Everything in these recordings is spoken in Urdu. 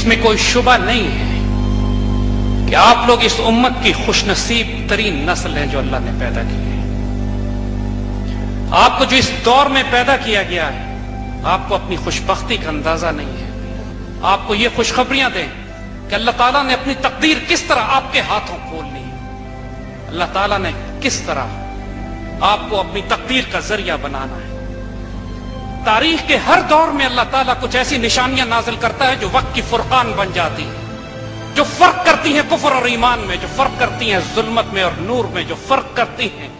میں کوئی شبہ نہیں ہے کہ آپ لوگ اس امت کی خوش نصیب ترین نسل ہیں جو اللہ نے پیدا کی ہے۔ آپ کو جو اس دور میں پیدا کیا گیا ہے، آپ کو اپنی خوشبختی کا اندازہ نہیں ہے۔ آپ کو یہ خوشخبریاں دیں کہ اللہ تعالیٰ نے اپنی تقدیر کس طرح آپ کے ہاتھوں کھول لی، اللہ تعالیٰ نے کس طرح آپ کو اپنی تقدیر کا ذریعہ بنانا ہے۔ تاریخ کے ہر دور میں اللہ تعالیٰ کچھ ایسی نشانیاں نازل کرتا ہے جو وقت کی فرقان بن جاتی ہیں، جو فرق کرتی ہیں کفر اور ایمان میں، جو فرق کرتی ہیں ظلمت میں اور نور میں، جو فرق کرتی ہیں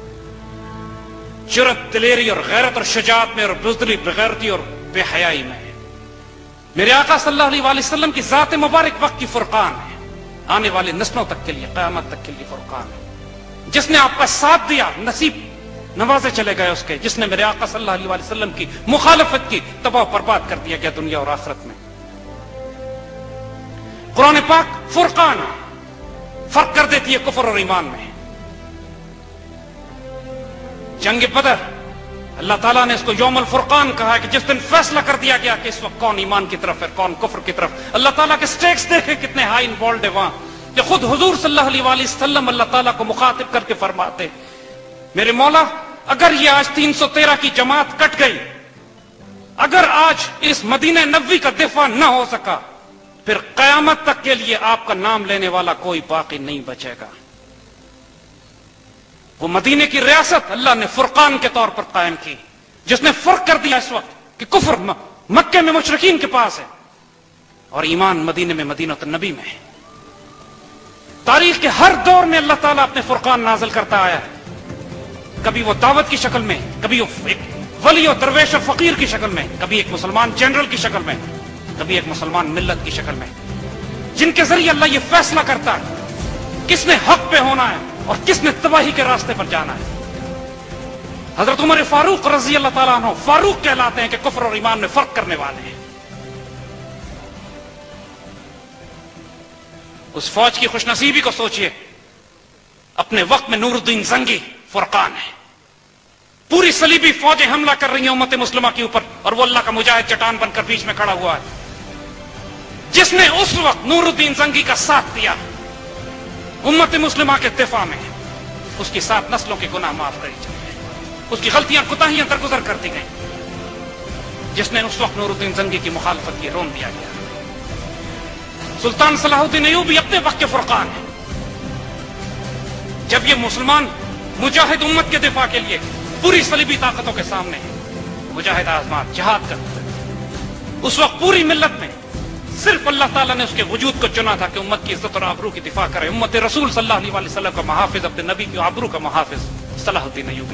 جرأت، دلیری اور غیرت اور شجاعت میں، اور بزدلی، بغیرتی اور بے حیائی میں۔ میرے آقا صلی اللہ علیہ وآلہ وسلم کی ذات مبارک وقت کی فرقان ہے، آنے والی نسلوں تک کے لیے، قیامت تک کے لیے فرقان ہے۔ جس نے آپ کا ساتھ دیا نصیب نوازے چلے گئے اس کے، جس نے میرے آقا صلی اللہ علیہ وآلہ وسلم کی مخالفت کی تباہ و برباد کر دیا گیا دنیا اور آخرت میں۔ قرآن پاک فرقان فرق کر دیتی ہے کفر اور ایمان میں۔ جنگ بدر اللہ تعالیٰ نے اس کو یوم الفرقان کہا ہے کہ جس دن فیصلہ کر دیا گیا کہ اس وقت کون ایمان کی طرف ہے، کون کفر کی طرف۔ اللہ تعالیٰ کے سٹیکس دیکھیں کتنے ہائی انوالوڈ ہے وہاں، کہ خود حضور صلی اللہ علیہ وآلہ وسلم اللہ تعالیٰ کو مخاطب کر کے فرماتے، میرے مولا اگر یہ آج 313 کی جماعت کٹ گئی، اگر آج اس مدینہ نبوی کا دفاع نہ ہو سکا، پھر قیامت تک کے لیے آپ کا نام لینے والا کوئی باقی نہیں بچے گا۔ وہ مدینے کی ریاست اللہ نے فرقان کے طور پر قائم کی، جس نے فرق کر دیا اس وقت کہ کفر مکے میں مشرکین کے پاس ہے اور ایمان مدینے میں، مدینہ النبی میں ہے۔ تاریخ کے ہر دور میں اللہ تعالیٰ اپنے فرقان نازل کرتا آیا ہے، کبھی وہ دعوت کی شکل میں، کبھی وہ ایک ولی و درویش و فقیر کی شکل میں، کبھی ایک مسلمان جنرل کی شکل میں، کبھی ایک مسلمان ملت کی شکل میں، جن کے ذریعے اللہ یہ فیصلہ کرتا ہے کس نے حق پہ ہونا ہے اور کس نے تباہی کے راستے پر جانا ہے۔ حضرت عمر فاروق رضی اللہ تعالیٰ عنہ فاروق کہلاتے ہیں کہ کفر اور ایمان میں فرق کرنے والے ہیں۔ اس فوج کی خوش نصیبی کو سوچئے، اپنے وقت میں نور الدین زنگی فرقان ہے، پوری صلیبی فوجیں حملہ کر رہی ہیں امت مسلمہ کے اوپر، اور وہ اللہ کا مجاہد چٹان بن کر بیچ میں کھڑا ہوا ہے، جس نے اس وقت نور الدین زنگی کا ساتھ دیا امت مسلمہ کے دفاع میں، اس کی 7 نسلوں کے گناہ معاف کری جائیں، اس کی غلطیاں کوتاہیاں درگزر کر دی گئیں۔ جس نے اس وقت نور الدین زنگی کی مخالفت کی، رون دیا گیا۔ سلطان صلاح الدین ایوبی اپنے وقت کے فرقان ہیں، جب یہ مسلمان مجاہد امت کے دفاع کے لیے پوری صلیبی طاقتوں کے سامنے مجاہد آزمات جہاد کرتے تھے، اس وقت پوری ملت میں صرف اللہ تعالیٰ نے اس کے وجود کو چنا تھا کہ امت کی عزت اور آبرو کی دفاع کرے، امت رسول صلی اللہ علیہ وآلہ وسلم کا محافظ، اپنے نبی کی آبرو کا محافظ صلاح الدین ایوبی۔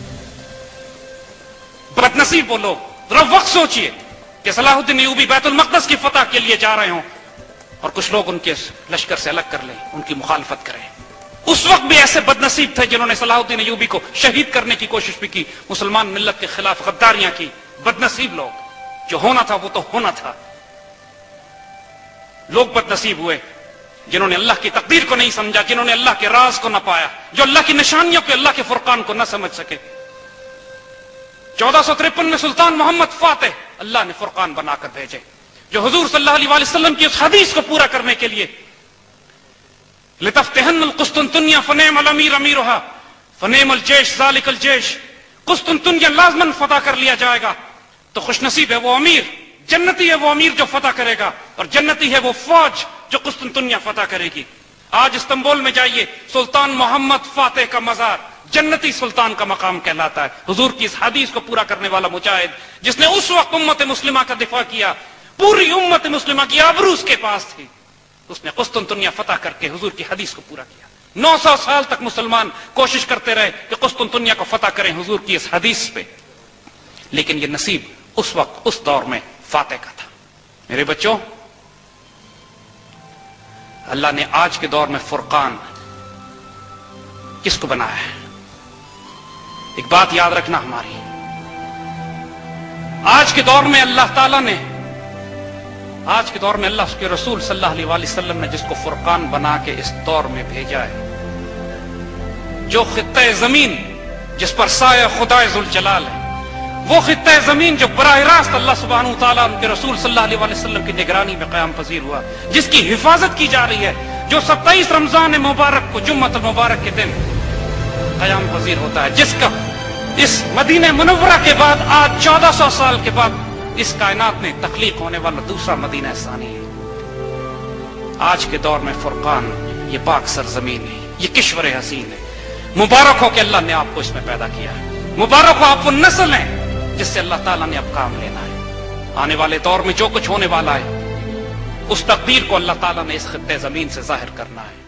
بد نصیب وہ لوگ، ذرا وقت سوچئے کہ صلاح الدین ایوبی بیت المقدس کی فتح کے لیے جا رہے ہوں اور کچھ لوگ ان کے لشکر سے الگ کر لیں، ان کی مخالفت کریں۔ اس وقت بھی ایسے بد نصیب تھے جنہوں نے صلاح الدین ایوبی کو شہید کرنے کی کوشش بھی کی، مسلمان ملت کے خلاف غداریاں کی۔ بد نصیب لوگ، جو ہونا تھا وہ تو ہونا تھا۔ لوگ بد نصیب ہوئے جنہوں نے اللہ کی تقدیر کو نہیں سمجھا، جنہوں نے اللہ کے راز کو نہ پایا، جو اللہ کی نشانیوں کو، اللہ کے فرقان کو نہ سمجھ سکے۔ 1453 میں سلطان محمد فاتح اللہ نے فرقان بنا کر بھیجے، جو حضور صلی اللہ علیہ وآلہ وسلم کی اس حدیث کو پورا کرنے کے لیے لتفتحن القسطنطنیہ فنعم الامیر امیرھا فنعم الجیش ذالک الجیش، قسطنطنیہ لازماً فتح کر لیا جائے گا، تو خوش نصیب ہے وہ امیر، جنتی ہے وہ امیر جو فتح کرے گا، اور جنتی ہے وہ فوج جو قسطنطنیہ فتح کرے گی۔ آج استنبول میں جائیے، سلطان محمد فاتح کا مزار جنتی سلطان کا مقام کہلاتا ہے، حضور کی اس حدیث کو پورا کرنے والا مجاہد، جس نے اس وقت امت مسلمہ کا دفاع کیا، پوری امت مسلمہ کی آبرو اس کے پاس تھی، اس نے قسطنطنیہ فتح کر کے حضور کی حدیث کو پورا کیا۔ 900 سال تک مسلمان کوشش کرتے رہے کہ قسطنطنیہ کو فتح کریں حضور کی اس حدیث پہ، لیکن یہ نصیب اس وقت اس دور میں فاتح کا تھا۔ میرے بچوں، اللہ نے آج کے دور میں فرقان کس کو بنایا ہے؟ ایک بات یاد رکھنا ہماری، آج کے دور میں اللہ تعالیٰ نے، آج کے دور میں اللہ اس کے رسول صلی اللہ علیہ وآلہ وسلم نے جس کو فرقان بنا کے اس دور میں بھیجا ہے، جو خطہ زمین جس پر سایہ خدا ذوالجلال ہے، وہ خطہ زمین جو براہ راست اللہ سبحانہ وتعالیٰ ان کے رسول صلی اللہ علیہ وسلم کی نگرانی میں قیام پذیر ہوا، جس کی حفاظت کی جا رہی ہے، جو 27 رمضان مبارک کو جمعۃ المبارک کے دن قیام پذیر ہوتا ہے، جس کا اس مدینہ منورہ کے بعد آج 1400 سال کے بعد اس کائنات میں تخلیق ہونے والا دوسرا مدینہ ثانی ہے۔ آج کے دور میں فرقان یہ پاک سرزمین ہے، یہ کشور حسین ہے۔ مبارک ہو کہ اللہ نے آپ کو اس میں پیدا کیا ہے، مبارک ہو آپ وہ نسل ہیں جس سے اللہ تعالیٰ نے اب کام لینا ہے۔ آنے والے دور میں جو کچھ ہونے والا ہے اس تقدیر کو اللہ تعالیٰ نے اس خطے زمین سے ظاہر کرنا ہے۔